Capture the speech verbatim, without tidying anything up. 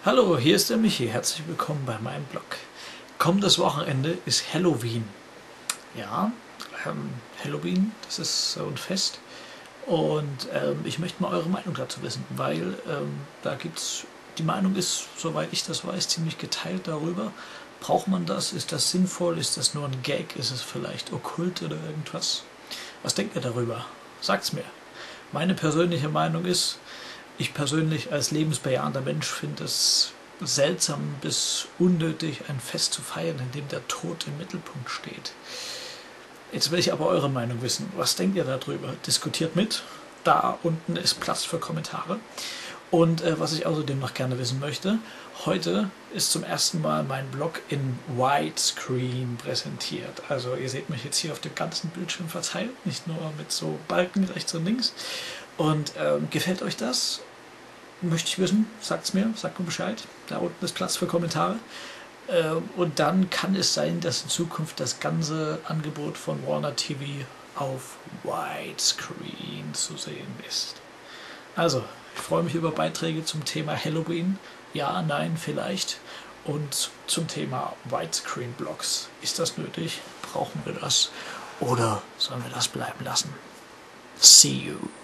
Hallo, hier ist der Michi. Herzlich willkommen bei meinem Blog. Kommendes Wochenende ist Halloween. Ja, ähm, Halloween, das ist so ein Fest. Und ähm, ich möchte mal eure Meinung dazu wissen, weil ähm, da gibt's, die Meinung ist, soweit ich das weiß, ziemlich geteilt darüber. Braucht man das? Ist das sinnvoll? Ist das nur ein Gag? Ist es vielleicht okkult oder irgendwas? Was denkt ihr darüber? Sagt's mir. Meine persönliche Meinung ist, ich persönlich als lebensbejahender Mensch finde es seltsam bis unnötig, ein Fest zu feiern, in dem der Tod im Mittelpunkt steht. Jetzt will ich aber eure Meinung wissen. Was denkt ihr darüber? Diskutiert mit. Da unten ist Platz für Kommentare. Und äh, was ich außerdem noch gerne wissen möchte, heute ist zum ersten Mal mein Blog in Widescreen präsentiert. Also ihr seht mich jetzt hier auf dem ganzen Bildschirm verteilt, nicht nur mit so Balken rechts und links. Und ähm, gefällt euch das? Möchte ich wissen, sagt's mir, sagt mir Bescheid. Da unten ist Platz für Kommentare. Ähm, und dann kann es sein, dass in Zukunft das ganze Angebot von Warner T V auf Widescreen zu sehen ist. Also, ich freue mich über Beiträge zum Thema Halloween. Ja, nein, vielleicht. Und zum Thema Widescreen-Blogs. Ist das nötig? Brauchen wir das? Oder sollen wir das bleiben lassen? See you.